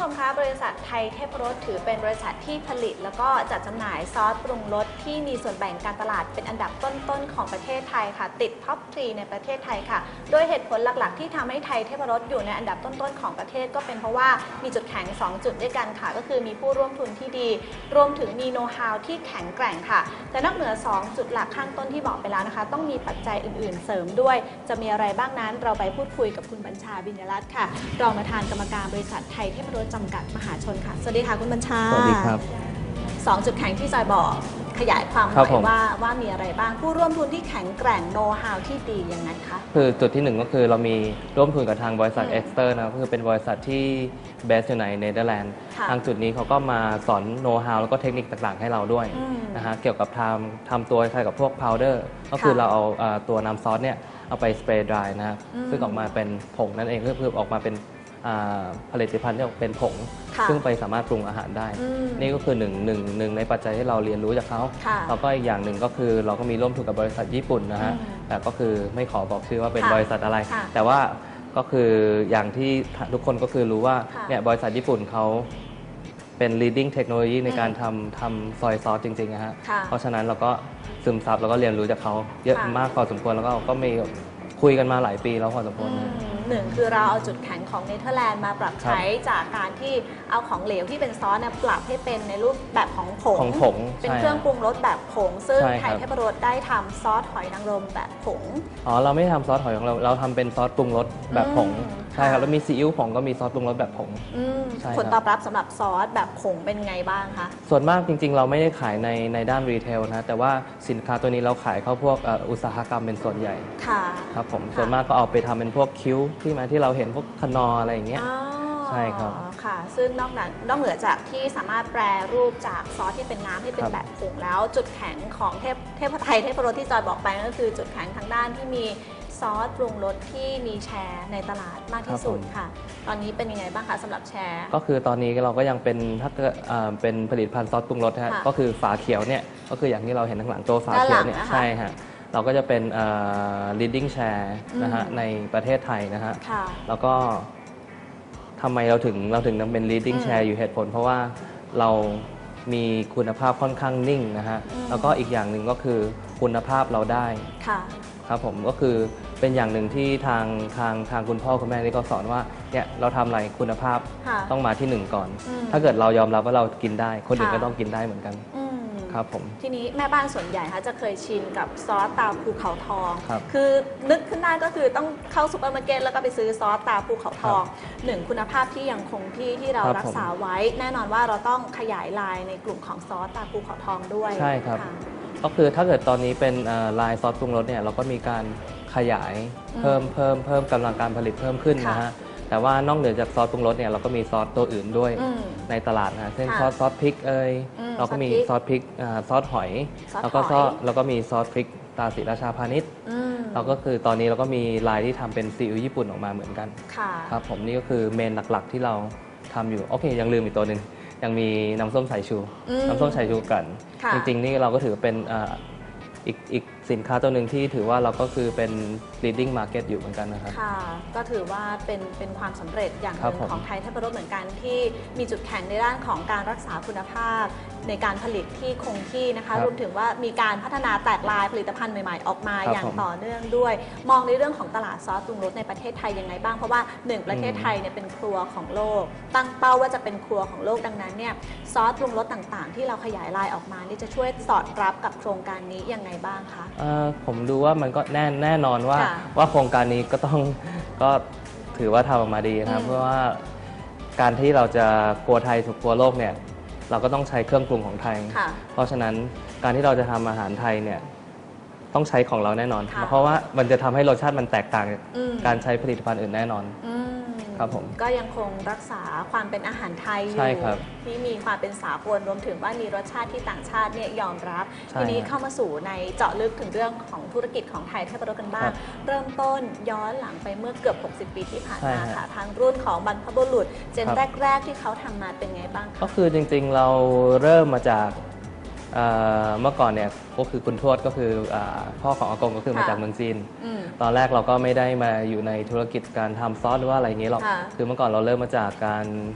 ชมคะบริษัทไทยเทพรสถือเป็นบริษัทที่ผลิตแล้วก็จัดจำหน่ายซอสปรุงรสที่มีส่วนแบ่งการตลาดเป็นอันดับต้นๆของประเทศไทยค่ะติดท็อป 3 ในประเทศไทยค่ะโดยเหตุผลหลักๆที่ทำให้ไทยเทพรสอยู่ในอันดับต้นๆของประเทศก็เป็นเพราะว่ามีจุดแข็ง2จุดด้วยกันค่ะก็คือมีผู้ร่วมทุนที่ดีรวมถึงมีโน้ตฮาวที่แข็งแกร่งค่ะแต่นอกเหนือ2จุดหลักข้างต้นที่บอกไปแล้วนะคะต้องมีปัจจัยอื่นๆเสริมด้วยจะมีอะไรบ้างนั้นเราไปพูดคุยกับคุณบัญชาบิญญรัตน์ค่ะรองประธานกรรมการบริษัทไทยเทพรสจำกัดมหาชนค่ะสวัสดีค่ะคุณบัญชาสวัสดีครับ 2จุดแข็งที่จอยบอกขยายความหน่อยว่ามีอะไรบ้างผู้ร่วมทุนที่แข็งแกร่งโน้ตฮาวที่ดียังไงคะคือจุดที่1ก็คือเรามีร่วมทุนกับทางบริษัทเอ็กซ์เตอร์นะก็คือเป็นบริษัทที่เบสอยู่ในเนเธอร์แลนด์ทางจุดนี้เขาก็มาสอนโน้ตฮาวแล้วก็เทคนิคต่างๆให้เราด้วยนะฮะเกี่ยวกับทำตัวคล้ายกับพวกพาวเดอร์ก็คือเราเอาตัวน้ำซอสเนี่ยเอาไปสเปรย์ดรายนะครับซึ่งออกมาเป็นผงนั่นเองเพื่อออกมาเป็นผลิตภัณฑ์ที่เป็นผงซึ่งไปสามารถปรุงอาหารได้นี่ก็คือหนึ่งในปัจจัยที่เราเรียนรู้จากเขาแล้วก็อีกอย่างหนึ่งก็คือเราก็มีร่วมทุนกับบริษัทญี่ปุ่นนะฮะแต่ก็คือไม่ขอบอกชื่อว่าเป็นบริษัทอะไรแต่ว่าก็คืออย่างที่ทุกคนก็คือรู้ว่าเนี่ยบริษัทญี่ปุ่นเขาเป็น leading technology ในการทำซอยซอสจริงๆนะฮะเพราะฉะนั้นเราก็ซึมซับแล้วก็เรียนรู้จากเขาเยอะมากพอสมควรแล้วก็มีคุยกันมาหลายปีแล้วพอสมควรหนึ่งคือเราเอาจุดแข็งของเนเธอร์แลนด์มาปรับใช้จากการที่เอาของเหลวที่เป็นซอสเนี่ยปรับให้เป็นในรูปแบบของผงเป็นเครื่องปรุงรสแบบผงซึ่งไทยเทพรสได้ทำซอสหอยนางรมแบบผงเราไม่ทำซอสหอยของเราทำเป็นซอสปรุงรสแบบผงใช่ครับแล้วมีซีอิ๊วผงก็มีซอสปรุงรสแบบผงผลตอบรับสำหรับซอสแบบผงเป็นไงบ้างคะส่วนมากจริงๆเราไม่ได้ขายในด้านรีเทลนะแต่ว่าสินค้าตัวนี้เราขายเข้าพวกอุตสาหกรรมเป็นส่วนใหญ่ครับผมส่วนมากก็เอาไปทำเป็นพวกคิ้วที่เราเห็นพวกคนออะไรอย่างเงี้ยใช่ครับค่ะซึ่งนอกเหนือจากที่สามารถแปรรูปจากซอสที่เป็นน้ำให้เป็นแบบผงแล้วจุดแข็งของเทพไทยเทพรสที่จอยบอกไปก็คือจุดแข็งทางด้านที่มีซอสปรุงรสที่มีแชร์ในตลาดมากที่สุดค่ะตอนนี้เป็นยังไงบ้างคะสำหรับแชร์ก็คือตอนนี้เราก็ยังเป็นถ้าเป็นผลิตภัณฑ์ซอสปรุงรสฮะก็คือฝาเขียวเนี่ยก็คืออย่างที่เราเห็นข้างหลังตัวฝาเขียวเนี่ยใช่ฮะเราก็จะเป็น leading share นะฮะในประเทศไทยนะฮะแล้วก็ทำไมเราถึงเป็น leading share อยู่เหตุผลเพราะว่าเรามีคุณภาพค่อนข้างนิ่งนะฮะแล้วก็อีกอย่างหนึ่งก็คือคุณภาพเราได้ครับผมก็คือเป็นอย่างหนึ่งที่ทางคุณพ่อคุณแม่นี่ก็สอนว่าเนี่ยเราทำอะไรคุณภาพต้องมาที่1ก่อนถ้าเกิดเรายอมรับว่าเรากินได้คนอื่นก็ต้องกินได้เหมือนกันครับผมทีนี้แม่บ้านส่วนใหญ่คะจะเคยชินกับซอสตาภูเขาทองคือนึกขึ้นได้ก็คือต้องเข้าซูเปอร์มาร์เก็ตแล้วก็ไปซื้อซอสตาภูเขาทอง1คุณภาพที่ยังคงที่เรารักษาไว้แน่นอนว่าเราต้องขยายลายในกลุ่มของซอสตาภูเขาทองด้วยใช่ครับก็คือถ้าเกิดตอนนี้เป็นลายซอสปรุงรสเนี่ยเราก็มีการขยายเพิ่มกำลังการผลิตเพิ่มขึ้นนะฮะแต่ว่านอกเหนือจากซอสปรุงรสเนี่ยเราก็มีซอสตัวอื่นด้วยในตลาดนะเช่นซอสพริกเราก็มีซอสพริกซอสหอยแล้วก็มีซอสพริกตราศรีราชาพาณิชย์เราก็คือตอนนี้เราก็มีลายที่ทำเป็นซีอิ๊วญี่ปุ่นออกมาเหมือนกันครับผมนี่ก็คือเมนหลักๆที่เราทำอยู่โอเคยังลืมอีกตัวหนึ่งยังมีน้ำส้มสายชูกันจริงๆนี่เราก็ถือเป็นอีกสินค้าตัวหนึ่งที่ถือว่าเราก็คือเป็น leading market อยู่เหมือนกันนะครับค่ะก็ถือว่าเป็นความสำเร็จอย่างหนึ่งของไทยเทพรสเหมือนกันที่มีจุดแข็งในด้านของการรักษาคุณภาพในการผลิตที่คงที่นะคะรวมถึงว่ามีการพัฒนาแตกลายผลิตภัณฑ์ใหม่ๆออกมาอย่างต่อเนื่องด้วยมองในเรื่องของตลาดซอสปรุงรสในประเทศไทยยังไงบ้างเพราะว่า1ประเทศไทยเนี่ยเป็นครัวของโลกตั้งเป้าว่าจะเป็นครัวของโลกดังนั้นเนี่ยซอสปรุงรสต่างๆที่เราขยายลายออกมานี่จะช่วยสอดรับกับโครงการนี้ยังไงบ้างคะผมดูว่ามันก็แน่นอนว่าโครงการนี้ก็ถือว่าทำออกมาดีนะครับเพราะว่าการที่เราจะครัวไทยสู่ครัวโลกเนี่ยเราก็ต้องใช้เครื่องปรุงของไทยเพราะฉะนั้นการที่เราจะทำอาหารไทยเนี่ยต้องใช้ของเราแน่นอนเพราะว่ามันจะทำให้รสชาติมันแตกต่างการใช้ผลิตภัณฑ์อื่นแน่นอนครับผมก็ยังคงรักษาความเป็นอาหารไทยอยู่ที่มีความเป็นสากลรวมถึงว่ามีรสชาติที่ต่างชาติเนี่ยยอมรับทีนี้เข้ามาสู่ในเจาะลึกถึงเรื่องของธุรกิจของไทยเทพรสกันบ้างเริ่มต้นย้อนหลังไปเมื่อเกือบ60 ปีที่ผ่านมาค่ะทางรุ่นของบรรพบุรุษเจนแรกๆที่เขาทำมาเป็นไงบ้างก็คือจริงๆเราเริ่มมาจากเมื่อก่อนเนี่ยก็คือคุณทวดก็คือพ่อของอากงก็คือมาจากเมืองจีนตอนแรกเราก็ไม่ได้มาอยู่ในธุรกิจการทำซอสหรือว่าอะไรอย่างนี้หรอกคือเมื่อก่อนเราเริ่มมาจากการ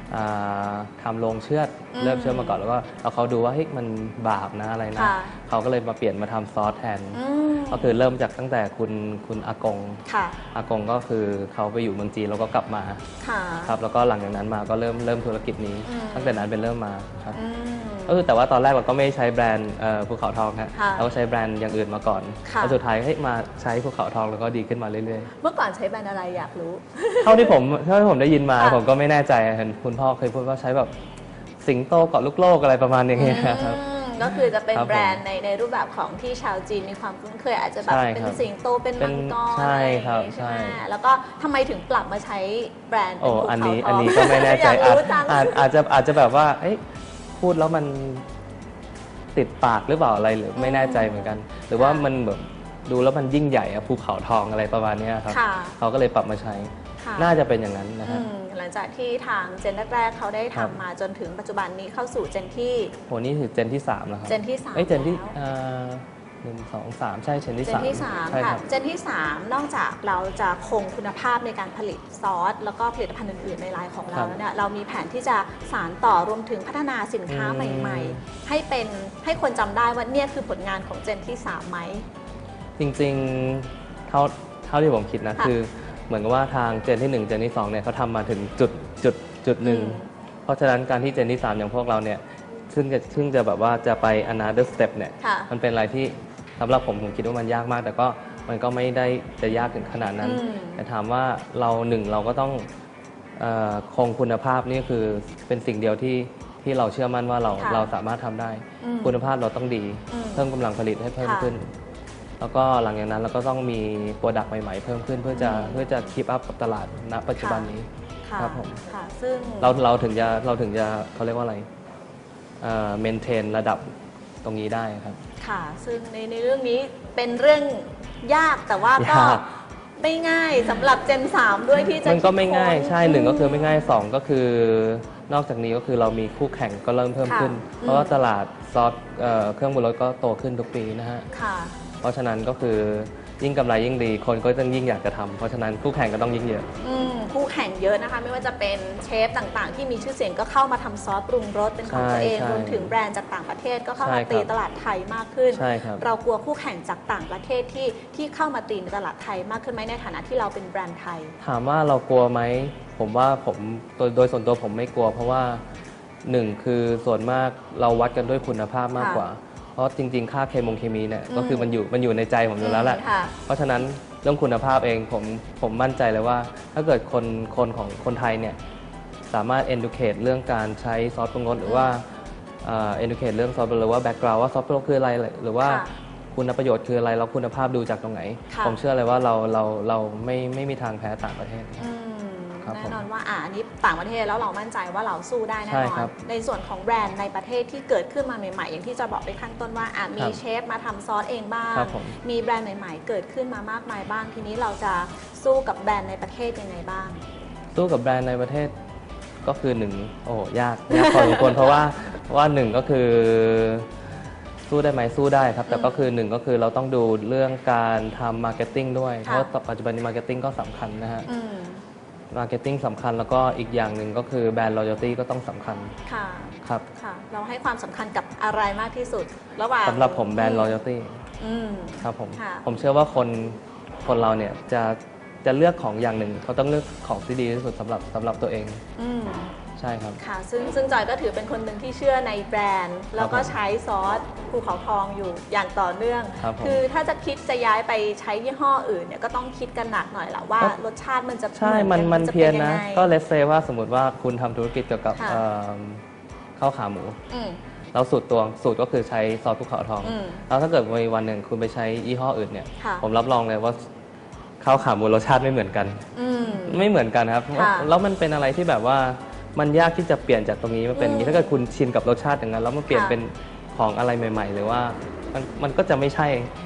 ทำโรงเชือดเริ่มเชือดมาก่อนแล้วก็เขาดูว่าเฮ้ยมันบาปนะอะไรนะเขาก็เลยมาเปลี่ยนมาทำซอสแทนก็คือเริ่มจากตั้งแต่คุณอากงก็คือเขาไปอยู่เมืองจีนแล้วก็กลับมาครับแล้วก็หลังจากนั้นมาก็เริ่มธุรกิจนี้ตั้งแต่นั้นเป็นเริ่มมาครับแต่ว่าตอนแรกเราก็ไม่ใช้แบรนด์ภูเขาทองนะเราก็ใช้แบรนด์อย่างอื่นมาก่อนแล้วสุดท้ายมาใช้ภูเขาทองแล้วก็ดีขึ้นมาเรื่อยๆเมื่อก่อนใช้แบรนด์อะไรอยากรู้เท่าที่ผมได้ยินมาผมก็ไม่แน่ใจเห็นคุณพ่อเคยพูดว่าใช้แบบสิงโตเกาะลูกโลกอะไรประมาณอย่างเงี้ยครับก็คือจะเป็นแบรนด์ในรูปแบบของที่ชาวจีนมีความคุ้นเคยอาจจะแบบเป็นสิงโตเป็นมังกรใช่ครับใช่แล้วก็ทำไมถึงปรับมาใช้แบรนด์เป็นภูเขาทองอันนี้ก็ไม่แน่ใจอาจจะแบบว่าพูดแล้วมันติดปากหรือเปล่าอะไรหรือไม่แน่ใจเหมือนกันหรือว่ามันแบบดูแล้วมันยิ่งใหญ่ภูเขาทองอะไรประมาณนี้ครับเขาก็เลยปรับมาใช้น่าจะเป็นอย่างนั้นนะครับหลังจากที่ทางเจนแรกๆเขาได้ทำมาจนถึงปัจจุบันนี้เข้าสู่เจนที่นี่คือเจนที่3แล้วครับเจนที่3 เจนที่1 2 3ใช่เจนที่3 ค่ะเจนที่3นอกจากเราจะคงคุณภาพในการผลิตซอสแล้วก็ผลิตภัณฑ์อื่นๆในไลน์ของเราแล้วเนี่ยเรามีแผนที่จะสานต่อรวมถึงพัฒนาสินค้าใหม่ๆให้คนจำได้ว่าเนี่ยคือผลงานของเจนที่3ไหมจริงๆเท่าที่ผมคิดนะคือเหมือนกับว่าทางเจนที่1เจนที่2เนี่ยเขาทำมาถึงจุดหนึ่งเพราะฉะนั้นการที่เจนที่3อย่างพวกเราเนี่ยซึ่งจะแบบว่าจะไป another step เนี่ยมันเป็นอะไรที่สำหรับผมคิดว่ามันยากมากแต่ก็มันก็ไม่ได้จะยากถึงขนาดนั้นแต่ถามว่าเราก็ต้องคงคุณภาพนี่คือเป็นสิ่งเดียวที่เราเชื่อมั่นว่าเราสามารถทำได้คุณภาพเราต้องดีเพิ่มกำลังผลิตให้เพิ่มขึ้นแล้วก็หลังจากนั้นเราก็ต้องมีโปรดักต์ใหม่ๆเพิ่มขึ้นเพื่อจะคีปอัพกับตลาดณปัจจุบันนี้ครับผมซึ่งเราถึงจะเขาเรียกว่าอะไรเมนเทนระดับตรงนี้ได้ครับค่ะซึ่งในเรื่องนี้เป็นเรื่องยากแต่ว่าก็ไม่ง่ายสำหรับเจน3ด้วยที่จะมันก็ไม่ง่ายใช่1ก็คือไม่ง่าย2ก็คือนอกจากนี้ก็คือเรามีคู่แข่งก็เริ่มเพิ่มขึ้นเพราะว่าตลาดซอสเครื่องปรุงรสก็โตขึ้นทุกปีนะฮะเพราะฉะนั้นก็คือยิ่งกำไรยิ่งดีคนก็ต้องยิ่งอยากจะทำเพราะฉะนั้นคู่แข่งก็ต้องยิ่งเยอะคู่แข่งเยอะนะคะไม่ว่าจะเป็นเชฟต่างๆที่มีชื่อเสียงก็เข้ามาทำซอสปรุงรสเป็นของตัวเองรวมถึงแบรนด์จากต่างประเทศก็เข้ามาตีตลาดไทยมากขึ้นเรากลัวคู่แข่งจากต่างประเทศที่เข้ามาตีในตลาดไทยมากขึ้นไหมในฐานะที่เราเป็นแบรนด์ไทยถามว่าเรากลัวไหมผมว่าโดยส่วนตัวผมไม่กลัวเพราะว่า1คือส่วนมากเราวัดกันด้วยคุณภาพมากกว่าเพราะจริงๆค่าเคมีเนี่ยก็คือมันอยู่ในใจผมอยู่แล้วแหละเพราะฉะนั้นเรื่องคุณภาพเองผมมั่นใจเลยว่าถ้าเกิดคนของคนไทยเนี่ยสามารถ educate เรื่องการใช้ซอสปรุงรสหรือว่าeducate เรื่องซอสหรือว่า background ว่าซอสปรุงรสคืออะไรหรือว่าคุณประโยชน์คืออะไรแล้วคุณภาพดูจากตรงไหนผมเชื่อเลยว่าเราไม่มีทางแพ้ต่างประเทศแน่นอนว่าอันนี้ต่างประเทศแล้วเรามั่นใจว่าเราสู้ได้แน่นอนในส่วนของแบรนด์ในประเทศที่เกิดขึ้นมาใหม่ๆอย่างที่จะบอกไปขั้นต้นว่ามีเชฟมาทำซอสเองบ้างมีแบรนด์ใหม่ๆเกิดขึ้นมามากมายบ้างทีนี้เราจะสู้กับแบรนด์ในประเทศยังไงบ้างสู้กับแบรนด์ในประเทศก็คือ1ยากพอสมควรเพราะว่า1ก็คือสู้ได้ไหมสู้ได้ครับแต่ก็คือ1ก็คือเราต้องดูเรื่องการทำมาร์เก็ตติ้งด้วยเพราะปัจจุบันนี้มาร์เก็ตติ้งก็สำคัญนะฮะมาร์เก็ตติ้งสำคัญแล้วก็อีกอย่างหนึ่งก็คือแบรนด์ loyalty ก็ต้องสำคัญครับเราให้ความสำคัญกับอะไรมากที่สุดระหว่างสำหรับผมแบรนด์ loyalty ครับผมเชื่อว่าคนเราเนี่ยจะเลือกของอย่างหนึ่งเขาต้องเลือกของที่ดีที่สุดสำหรับตัวเองใช่ครับค่ะซึ่งจอยก็ถือเป็นคนหนึ่งที่เชื่อในแบรนด์แล้วก็ใช้ซอสภูเขาทองอยู่อย่างต่อเนื่องคือถ้าจะคิดจะย้ายไปใช้ยี่ห้ออื่นเนี่ยก็ต้องคิดกันหนักหน่อยแหละว่ารสชาติมันจะใช่มันเพี้ยนนะก็เลสเซว่าสมมติว่าคุณทำธุรกิจเกี่ยวกับข้าวขาหมูแล้วสูตรก็คือใช้ซอสภูเขาทองแล้วถ้าเกิดวันหนึ่งคุณไปใช้ยี่ห้ออื่นเนี่ยผมรับรองเลยว่าข้าวขาหมูรสชาติไม่เหมือนกันไม่เหมือนกันครับแล้วมันเป็นอะไรที่แบบว่ามันยากที่จะเปลี่ยนจากตรงนี้มาเป็นอย่างนี้ถ้าเกิดคุณชินกับรสชาติอย่างนั้นแล้วมาเปลี่ยนเป็นของอะไรใหม่ๆหรือว่ามันก็จะไม่ใช่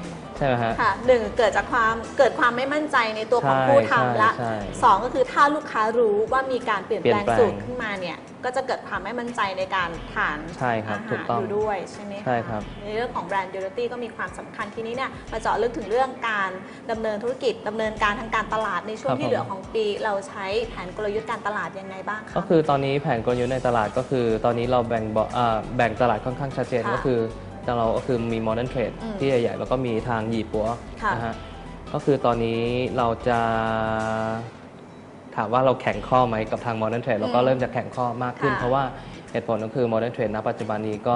ช่ไหมฮะค่ะหนึ่งเกิดความไม่มั่นใจในตัวของผู้ทำละสองก็คือถ้าลูกค้ารู้ว่ามีการเปลี่ยนแปลงสูตรขึ้นมาเนี่ยก็จะเกิดความไม่มั่นใจในการทานอาหารอยู่ด้วยใช่ไหมคะใช่ครับในเรื่องของแบรนด์ Duality ก็มีความสำคัญทีนี้เนี่ยมาเจาะลึกถึงเรื่องการดำเนินธุรกิจดำเนินการทางการตลาดในช่วงที่เหลือของปีเราใช้แผนกลยุทธ์การตลาดยังไงบ้างคะก็คือตอนนี้แผนกลยุทธ์ในตลาดก็คือตอนนี้เราแบ่งตลาดค่อนข้างชัดเจนก็คือเราก็คือมี Modern Trade ที่ใหญ่ๆแล้วก็มีทางยี่ปัวนะฮะก็คือตอนนี้เราจะถามว่าเราแข่งข้อไหมกับทาง Modern Trade เราก็เริ่มจะแข่งข้อมากขึ้นเพราะว่าเหตุผลก็คือ Modern Trade ณ ปัจจุบันนี้ก็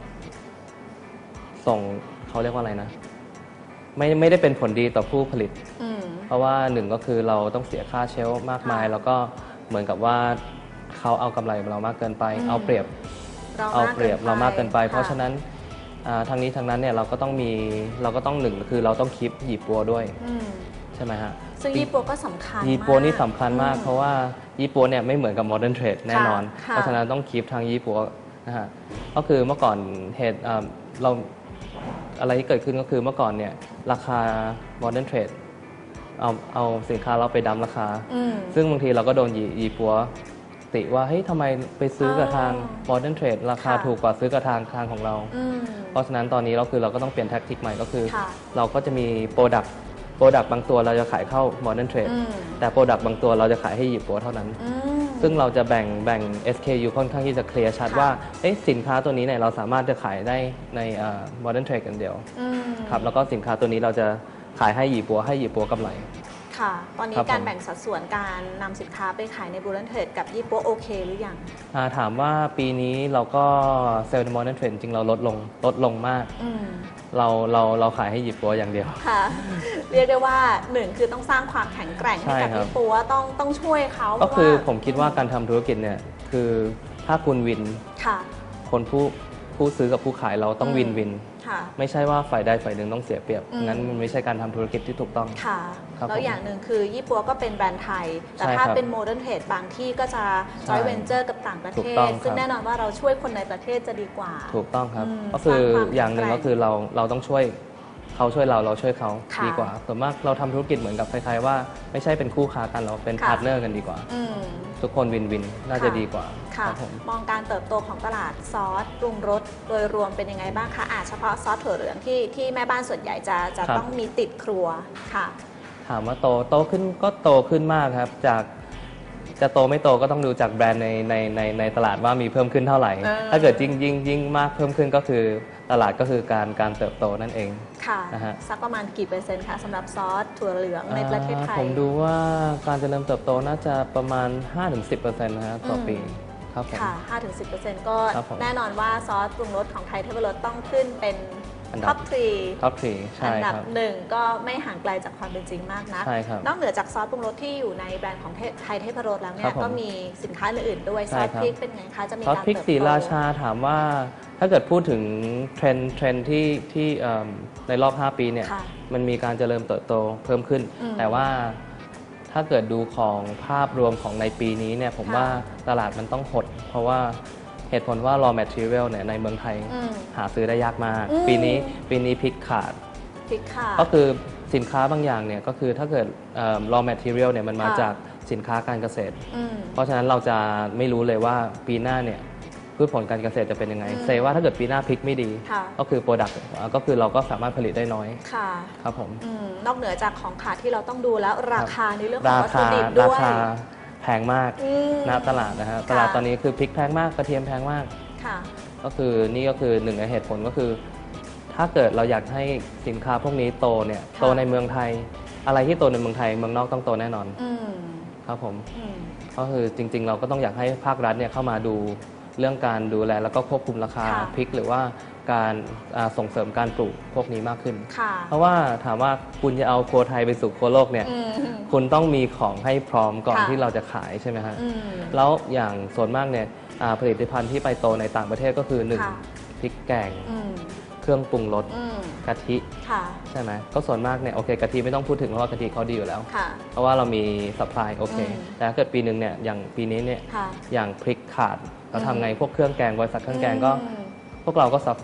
ส่งเขาเรียกว่าอะไรนะไม่ได้เป็นผลดีต่อผู้ผลิตเพราะว่าหนึ่งก็คือเราต้องเสียค่าเชลฟ์มากมายแล้วก็เหมือนกับว่าเขาเอากำไรเรามากเกินไปเอาเปรียบเรามากเกินไปเพราะฉะนั้นทางนี้ทางนั้นเนี่ยเราก็ต้องหนึ่งคือเราต้องคีปยี่ปัวด้วยใช่ไหมฮะซึ่งยี่ปัวก็สำคัญยี่ปัวนี่สำคัญมากเพราะว่ายี่ปัวเนี่ยไม่เหมือนกับ Modern Trade แน่นอนเพราะฉะนั้นต้องคีปทางยี่ปัวนะฮะก็คือเมื่อก่อนเหตุเราอะไรที่เกิดขึ้นก็คือเมื่อก่อนเนี่ยราคา Modern Trade เอาสินค้าเราไปดั้มราคาซึ่งบางทีเราก็โดนยี่ปัวติว่าเฮ้ยทำไมไปซื้อกับทาง Modern Trade ราคาถูกกว่าซื้อกับทางของเราเพราะฉะนั้นตอนนี้เราก็ต้องเปลี่ยนแท็กติกใหม่ก็คือเราก็จะมีโปรดักต์บางตัวเราจะขายเข้า Modern Trade แต่โปรดักต์บางตัวเราจะขายให้ยี่ปัวเท่านั้นซึ่งเราจะแบ่ง SKU ค่อนข้างที่จะเคลียร์ชัดว่าสินค้าตัวนี้เนี่ยเราสามารถจะขายได้ใน Modern Trade กันเดียวครับแล้วก็สินค้าตัวนี้เราจะขายให้ยี่ปัวกำไรค่ะตอนนี้การแบ่งสัดส่วนการนำสินค้าไปขายใน Modern Trade กับยี่ปัวโอเคหรือยังถามว่าปีนี้เราก็เซลล์ใน Modern Trade จริงเราลดลงมากเราขายให้ยี่ปัวอย่างเดียวค่ะเรียกได้ว่าหนึ่งคือต้องสร้างความแข็งแกร่งให้กับยี่ปัวต้องช่วยเขาก็คือผมคิดว่าการทำธุรกิจเนี่ยคือถ้าคุณวินคนผู้ซื้อกับผู้ขายเราต้องวินไม่ใช่ว่าฝ่ายใดฝ่ายหนึ่งต้องเสียเปรียบงั้นมันไม่ใช่การทำธุรกิจที่ถูกต้องค่ะแล้วอย่างหนึ่งคือยี่ปัวก็เป็นแบรนด์ไทยแต่ถ้าเป็น Modern Trade บางที่ก็จะ joint venture กับต่างประเทศซึ่งแน่นอนว่าเราช่วยคนในประเทศจะดีกว่าถูกต้องครับก็คืออย่างหนึ่งก็คือเราต้องช่วยเขาช่วยเราช่วยเขาดีกว่าส่วนมากเราทำธุรกิจเหมือนกับคล้ายๆว่าไม่ใช่เป็นคู่ค้ากันเราเป็นพาร์ทเนอร์กันดีกว่าทุกคนวินน่าจะดีกว่ามองการเติบโตของตลาดซอสปรุงรสโดยรวมเป็นยังไงบ้างคะเฉพาะซอสถั่วเหลืองที่แม่บ้านส่วนใหญ่จะต้องมีติดครัวค่ะถามว่าโตขึ้นก็โตขึ้นมากครับจากจะโตไม่โตก็ต้องดูจากแบรนด์ในตลาดว่ามีเพิ่มขึ้นเท่าไหร่ถ้าเกิดยิ่งมากเพิ่มขึ้นก็คือตลาดก็คือการเติบโตนั่นเองค่ะสักประมาณกี่เปอร์เซ็นต์คะสำหรับซอสถั่วเหลืองในประเทศไทยผมดูว่าการเจริญเติบโตน่าจะประมาณ 5-10% นะฮะต่อปีครับค่ะ 5-10% ก็แน่นอนว่าซอสปรุงรสของไทยเทพรสต้องขึ้นเป็นท็อป 3ใช่อันดับครับ 1ก็ไม่ห่างไกลจากความเป็นจริงมากนะนอกเหนือจากซอสปรุงรสที่อยู่ในแบรนด์ของไทยเทพรสแล้วเนี่ยก็มีสินค้าอื่นๆด้วยซอสพริกเป็นไงคะจะมีการเติบโตซอสพริกศรีราชาถามว่าถ้าเกิดพูดถึงเทรนด์ที่ในรอบ5ปีเนี่ยมันมีการเจริญเติบโตเพิ่มขึ้นแต่ว่าถ้าเกิดดูของภาพรวมของในปีนี้เนี่ยผมว่าตลาดมันต้องหดเพราะว่าเหตุผลว่า raw material เนี่ยในเมืองไทยหาซื้อได้ยากมากปีนี้พริกขาดก็คือสินค้าบางอย่างเนี่ยก็คือถ้าเกิดraw material เนี่ยมันมาจากสินค้าการเกษตรเพราะฉะนั้นเราจะไม่รู้เลยว่าปีหน้าเนี่ยพืชผลการเกษตรจะเป็นยังไงเซว่าถ้าเกิดปีหน้าพริกไม่ดีก็คือ product ก็คือเราก็สามารถผลิตได้น้อยครับผมนอกเหนือจากของขาดที่เราต้องดูแล้วราคาในเรื่องของวัตถุดิบด้วยแพงมากณตลาดนะฮะตลาดตอนนี้คือพริกแพงมากกระเทียมแพงมากก็คือนี่ก็คือหนึ่งในเหตุผลก็คือถ้าเกิดเราอยากให้สินค้าพวกนี้โตเนี่ยโตในเมืองไทยอะไรที่โตในเมืองไทยเมืองนอกต้องโตแน่นอนครับผมก็คือจริงๆเราก็ต้องอยากให้ภาครัฐเนี่ยเข้ามาดูเรื่องการดูแลแล้วก็ควบคุมราคาพริกหรือว่าการส่งเสริมการปลูกพวกนี้มากขึ้นเพราะว่าถามว่าคุณจะเอาโคไทยไปสู่โคโลกเนี่ยคุณต้องมีของให้พร้อมก่อนที่เราจะขายใช่ไหมฮะแล้วอย่างส่วนมากเนี่ยผลิตภัณฑ์ที่ไปโตในต่างประเทศก็คือ1พริกแกงเครื่องปรุงรสกะทิใช่ไหมก็ส่วนมากเนี่ยโอเคกะทิไม่ต้องพูดถึงเพราะว่ากะทิเขาดีอยู่แล้วเพราะว่าเรามีซัพพลายโอเคแต่ถ้าเกิดปีหนึ่งเนี่ยอย่างปีนี้เนี่ยอย่างพริกขาดเราทำไงพวกเครื่องแกงบริษัทเครื่องแกงก็พวกเราก็ซัฟเฟอร์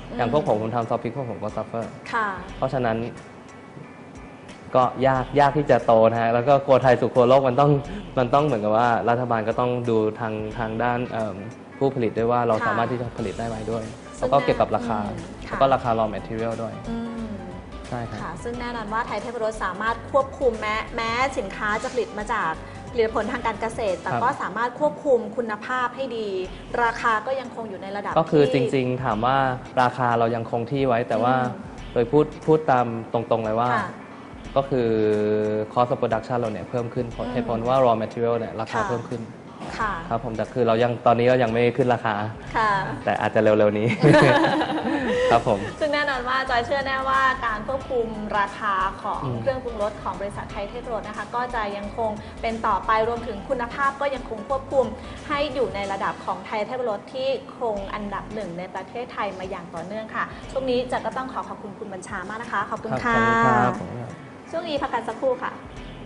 อย่างพวกผมทำซอฟต์พริกพวกผมก็ซัฟเฟอร์ค่ะเพราะฉะนั้นก็ยากที่จะโตนะฮะแล้วก็ครัวไทยสู่ครัวโลกมันต้องเหมือนกับว่ารัฐบาลก็ต้องดูทางด้านผู้ผลิตด้วยว่าเราสามารถที่จะผลิตได้ไหมด้วยแล้วก็เกี่ยวกับราคาแล้วก็ราคา raw material ด้วยใช่ครับค่ะซึ่งแน่นอนว่าไทยเทพรสสามารถควบคุมแม้สินค้าจะผลิตมาจากผลิตผลทางการเกษตร แต่ก็สามารถควบคุมคุณภาพให้ดี ราคาก็ยังคงอยู่ในระดับก็คือจที่ริงๆถามว่าราคาเรายังคงที่ไว้ แต่ว่าโดยพูดตามตรงๆเลยว่าค่ะก็คือ cost of production เราเนี่ยเพิ่มขึ้นเหตุผลว่า raw material เนี่ยราคาค่ะเพิ่มขึ้นค่ะครับผมแต่คือตอนนี้เรายังไม่ขึ้นราคาค่ะแต่อาจจะเร็วๆนี้ ครับผมซึ่งแน่นอนว่าจอยเชื่อแน่ว่าการควบคุมราคาของอืมเครื่องปรุงรสของบริษัทไทยเทพรสนะคะก็จะยังคงเป็นต่อไปรวมถึงคุณภาพก็ยังคงควบคุมให้อยู่ในระดับของไทยเทพรสที่คงอันดับหนึ่งในประเทศไทยมาอย่างต่อเนื่องค่ะช่วงนี้จะก็ต้องขอบคุณคุณบัญชามากนะคะขอบคุณขอบค่ะคุณครับช่วงนี้พักกันสักครู่ค่ะ